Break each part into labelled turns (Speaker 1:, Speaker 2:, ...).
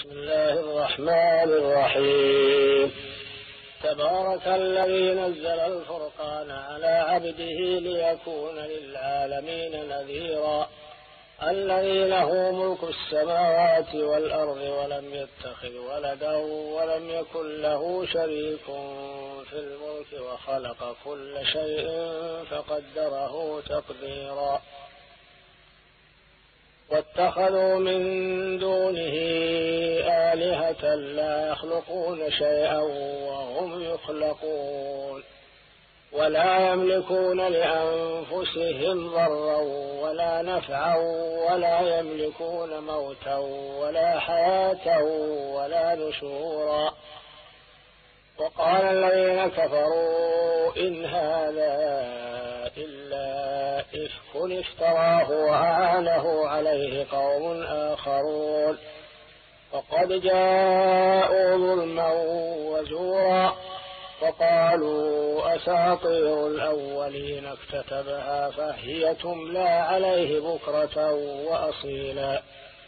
Speaker 1: بسم الله الرحمن الرحيم. تبارك الذي نزل الفرقان على عبده ليكون للعالمين نذيرا. الذي له ملك السماوات والأرض ولم يتخذ ولدا ولم يكن له شريك في الملك وخلق كل شيء فقدره تقديرا. واتخذوا من دونه آلهة لا يخلقون شيئا وهم يخلقون ولا يملكون لأنفسهم ضرا ولا نفعا ولا يملكون موتا ولا حياة ولا نشورا. وقال الذين كفروا إن هذا إلا إفك افتراه وأعانه عليه قوم آخرون وقد جاءوا ظلما وزورا. وقالوا أساطير الأولين اكتتبها فهي تملى عليه بكرة وأصيلا.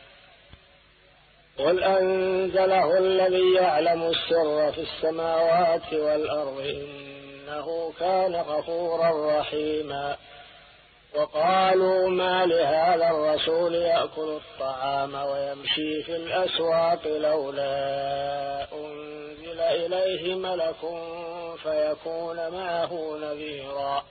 Speaker 1: قل أنزله الذي يعلم السر في السماوات والأرض إنه كان غفورا رحيما. وقالوا ما لهذا الرسول يأكل الطعام ويمشي في الأسواق لولا أنزل إليه ملك فيكون معه نذيرا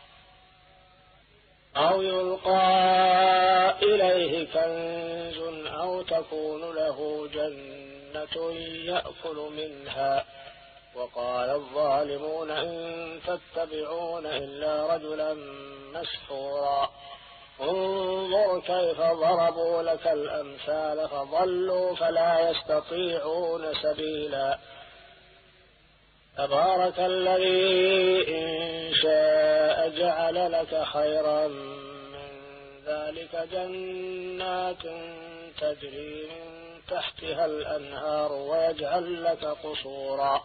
Speaker 1: أو يلقى إليه كنز أو تكون له جنة يأكل منها. وقال الظالمون إن تتبعون إلا رجلا مسحورا. انظر كيف ضربوا لك الأمثال فضلوا فلا يستطيعون سبيلا. تبارك الذي إن شاء جعل لك خيرا من ذلك جنات تجري من تحتها الأنهار ويجعل لك قصورا.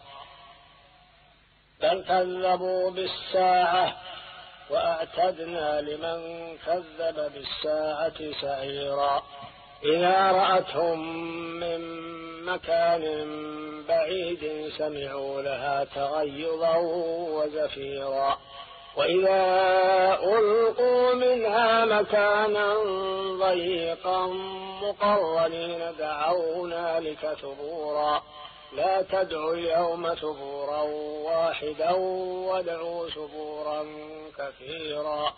Speaker 1: بل كذبوا بالساعة وأعتدنا لمن كذب بالساعة سعيرا. إذا رأتهم من مكان بعيد سمعوا لها تغيظا وزفيرا. وإذا ألقوا منها مكانا ضيقا مقرنين دعوا هنالك ثبورا. لا تدعوا اليوم ثبورا واحدا وادعوا ثبورا كثيرا.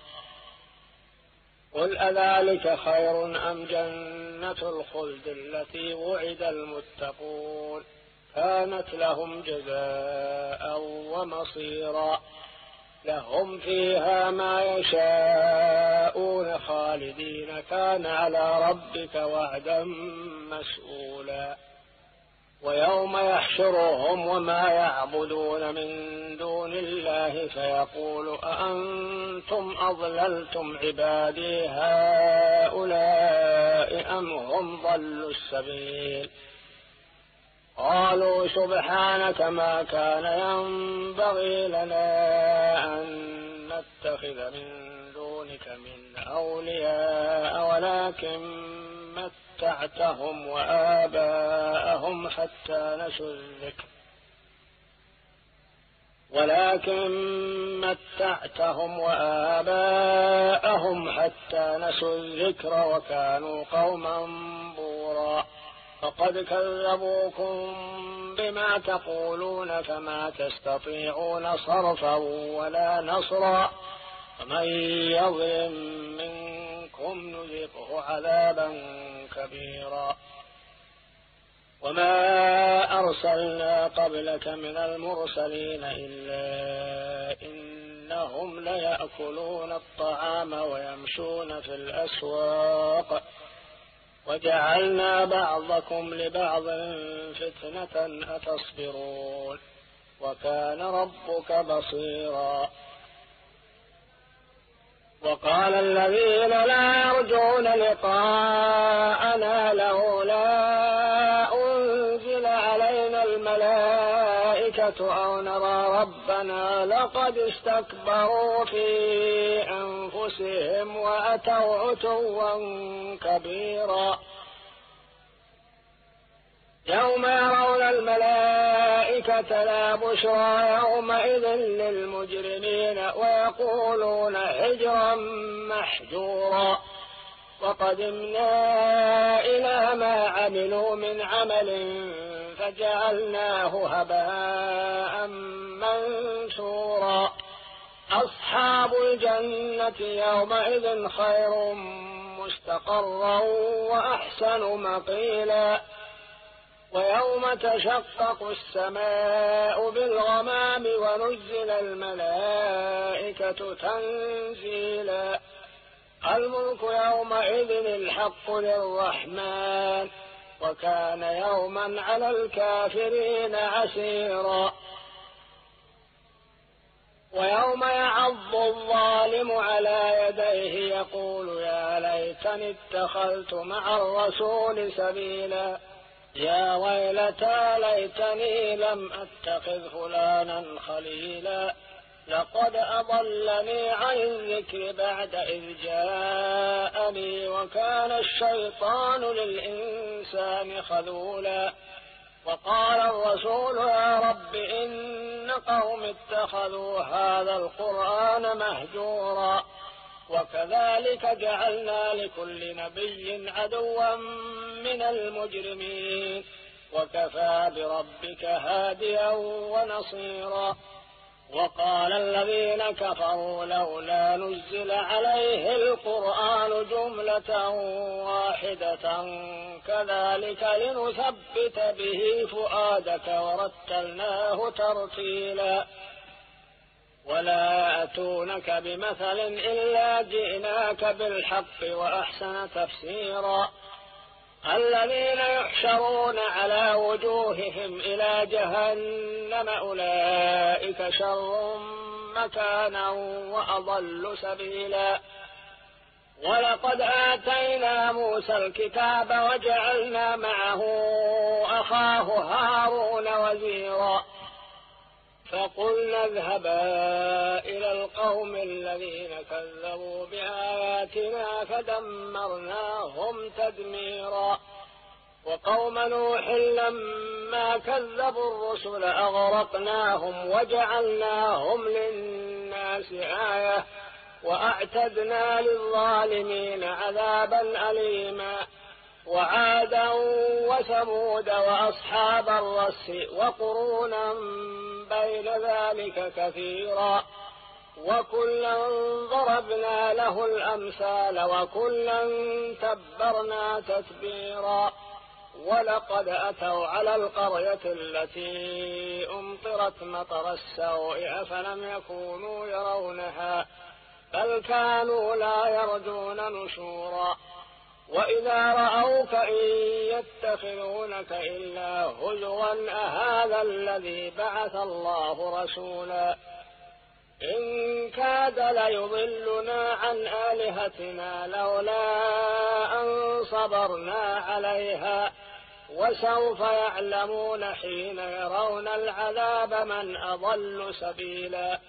Speaker 1: قل أذلك خير أم جنة الخلد التي وعد المتقون كانت لهم جزاء ومصيرا. لهم فيها ما يشاءون خالدين كان على ربك وعدا مسئولا. ويوم يحشرهم وما يعبدون من دون الله فيقول أأنتم أضللتم عبادي هؤلاء أم هم ضلوا السبيل. قالوا سبحانك ما كان ينبغي لنا أن نتخذ من دونك من أولياء ولكن متعتهم وآباءهم حتى نسوا الذكر وكانوا قوما بورا. فقد كذبوكم بما تقولون فما تستطيعون صرفا ولا نصرا. ومن يظلم منكم نذقه عذابا كبيرا. وما أرسلنا قبلك من المرسلين إلا إنهم ليأكلون الطعام ويمشون في الأسواق وجعلنا بعضكم لبعض فتنة أتصبرون وكان ربك بصيرا. وقال الذين لا يرجون لقاءنا لولا أنزل علينا الملائكة أو نرى ربنا لقد استكبروا في أنفسهم وأتوا عتوا كبيرا. يوم يرون الملائكة لا بشرى يومئذ للمجرمين ويقولون هجرا محجورا وقدمنا إلى ما عملوا من عمل فجعلناه هباء منثورا أصحاب الجنة يومئذ خير مستقرا وأحسن مقيلا ويوم تشقق السماء بالغمام ونزل الملائكة تنزيلا الملك يومئذ الحق للرحمن وكان يوما على الكافرين عسيرا ويوم يعض الظالم على يديه يقول يا ليتني اتخذت مع الرسول سبيلا يا ويلتى ليتني لم أتخذ فلانا خليلا لقد أضلني عن الذكر بعد إذ جاءني وكان الشيطان للإنسان خذولا وقال الرسول يا رب إن قوم اتخذوا هذا القرآن مهجورا وكذلك جعلنا لكل نبي عدوا من المجرمين وكفى بربك هاديا ونصيرا وقال الذين كفروا لولا نزل عليه القرآن جملة واحدة كذلك لنثبت به فؤادك ورتلناه ترتيلا ولا يأتونك بمثل إلا جئناك بالحق وأحسن تفسيرا الذين يحشرون على وجوههم إلى جهنم أولئك شر مكانا وأضل سبيلا ولقد آتينا موسى الكتاب وجعلنا معه أخاه هارون وزيرا فقلنا اذهبا إلى القوم الذين كذبوا بآياتنا فدمرناهم تدميرا وقوم نوح لما كذبوا الرسل أغرقناهم وجعلناهم للناس آية وأعتدنا للظالمين عذابا أليما وعادا وثمود وأصحاب الرس وقرونا بين ذلك كثيرا وكلا ضربنا له الأمثال وكلا تبرنا تتبيرا ولقد أتوا على القرية التي أمطرت مطر السوء أفلم يكونوا يرونها بل كانوا لا يرجون نشورا وإذا رأوك إن يتخذونك إلا هزوا أهذا الذي بعث الله رسولا إن كاد ليضلنا عن آلهتنا لولا أن صبرنا عليها وسوف يعلمون حين يرون العذاب من أضل سبيلا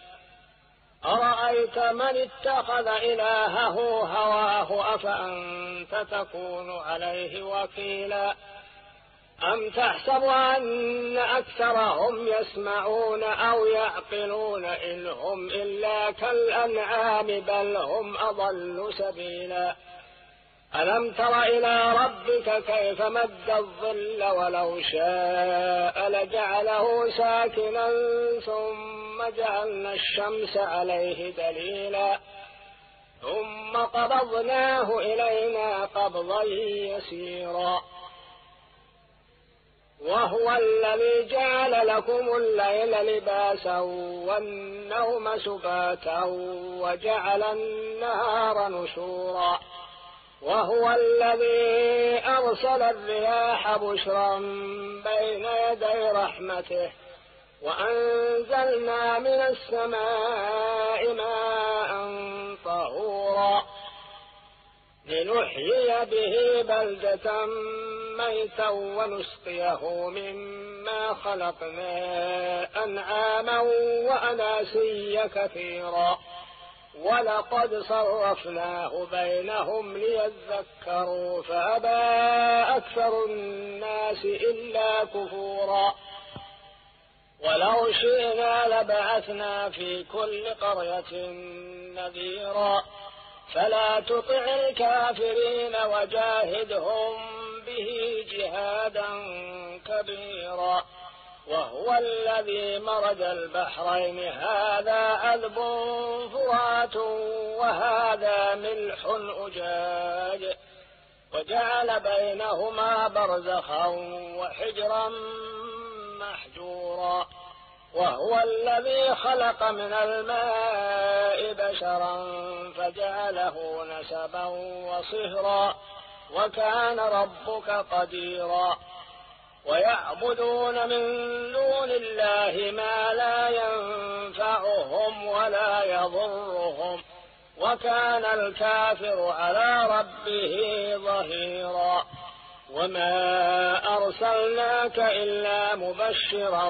Speaker 1: أرأيت من اتخذ إلهه هواه أفأنت تكون عليه وكيلا أم تحسب أن أكثرهم يسمعون أو يعقلون إن هم إلا كالأنعام بل هم أضل سبيلا ألم تر إلى ربك كيف مد الظل ولو شاء لجعله ساكنا ثم جعلنا الشمس عليه دليلا ثم قبضناه إلينا قبضا يسيرا وهو الذي جعل لكم الليل لباسا والنوم سباتا وجعل النهار نشورا وهو الذي أرسل الرياح بشرا بين يدي رحمته وأنزلنا من السماء ماء طهورا لنحيي به بلدة ميتا ونسقيه مما خلقنا أنعاما وأناسيا كثيرا ولقد صرفناه بينهم ليذكروا فأبى أكثر الناس إلا كفورا ولو شئنا لبعثنا في كل قرية نذيرا فلا تطع الكافرين وجاهدهم به جهادا كبيرا وهو الذي مرج البحرين هذا عذب فرات وهذا ملح أجاج وجعل بينهما برزخا وحجرا محجورا وهو الذي خلق من الماء بشرا فجعله نسبا وصهرا وكان ربك قديرا ويعبدون من دون الله ما لا ينفعهم ولا يضرهم وكان الكافر على ربه ظهيرا وما أرسلناك إلا مبشرا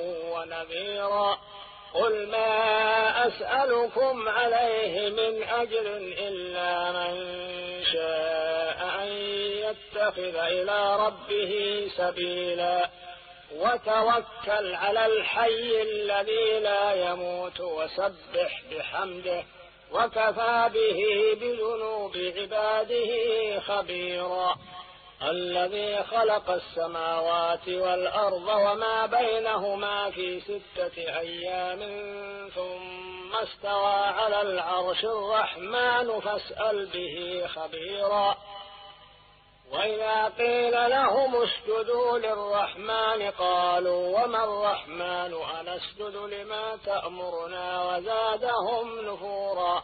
Speaker 1: ونذيرا قل ما أسألكم عليه من أجر إلا من شاء أن يتخذ إلى ربه سبيلا وتوكل على الحي الذي لا يموت وسبح بحمده وكفى به بذنوب عباده خبيرا الذي خلق السماوات والأرض وما بينهما في 6 أيام ثم استوى على العرش الرحمن فاسأل به خبيرا وإذا قيل لهم اسجدوا للرحمن قالوا وما الرحمن أنسجد لما تأمرنا وزادهم نفورا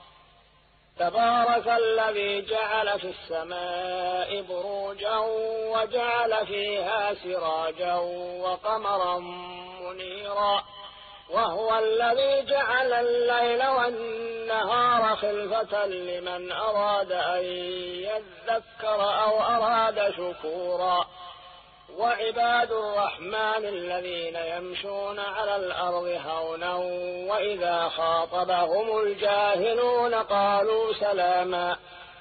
Speaker 1: تبارك الذي جعل في السماء بروجا وجعل فيها سراجا وقمرا منيرا وهو الذي جعل الليل والنهار خلفة لمن أراد أن يذكر أو أراد شكورا وعباد الرحمن الذين يمشون على الأرض هونا وإذا خاطبهم الجاهلون قالوا سلاما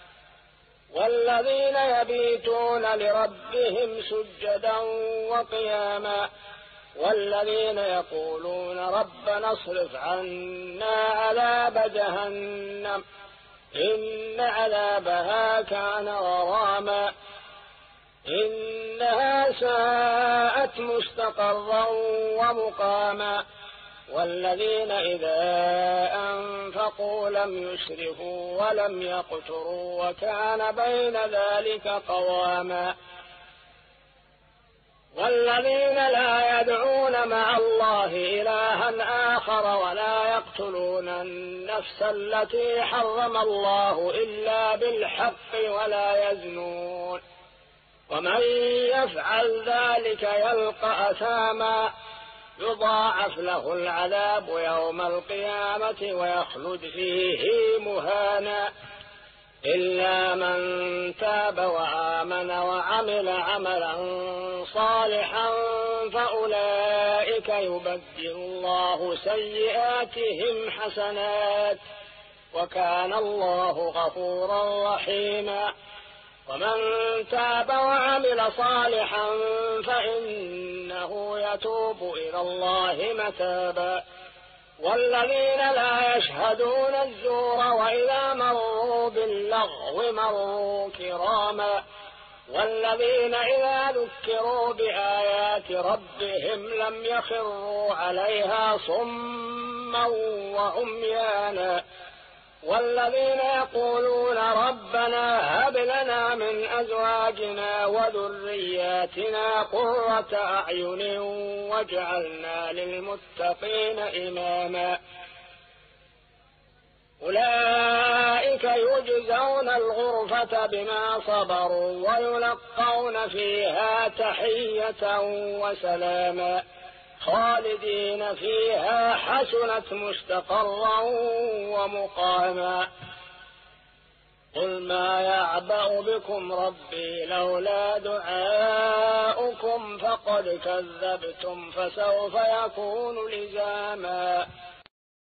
Speaker 1: والذين يبيتون لربهم سجدا وقياما والذين يقولون ربنا اصرف عنا عذاب جهنم إن عذابها كان غراما إنها ساءت مستقرا ومقاما والذين إذا أنفقوا لم يسرفوا ولم يقتروا وكان بين ذلك قواما والذين لا يدعون مع الله إلها آخر ولا يقتلون النفس التي حرم الله إلا بالحق ولا يزنون ومن يفعل ذلك يلقى أثاما يضاعف له العذاب يوم القيامة ويخلد فيه مهانا إلا من تاب وآمن وعمل عملا صالحا فأولئك يبدل الله سيئاتهم حسنات وكان الله غفورا رحيما ومن تاب وعمل صالحا فإنه يتوب إلى الله متابا والذين لا يشهدون الزور وإذا مروا باللغو مروا كراما والذين إذا ذكروا بآيات ربهم لم يخروا عليها صما وعميانا والذين يقولون ربنا هب لنا من أزواجنا وذرياتنا قرة أعين واجعلنا للمتقين إماما أولئك يجزون الغرفة بما صبروا ويلقون فيها تحية وسلاما خالدين فيها حسنت مستقرا ومقاما قل ما يعبأ بكم ربي لولا دعاؤكم فقد كذبتم فسوف يكون لزاما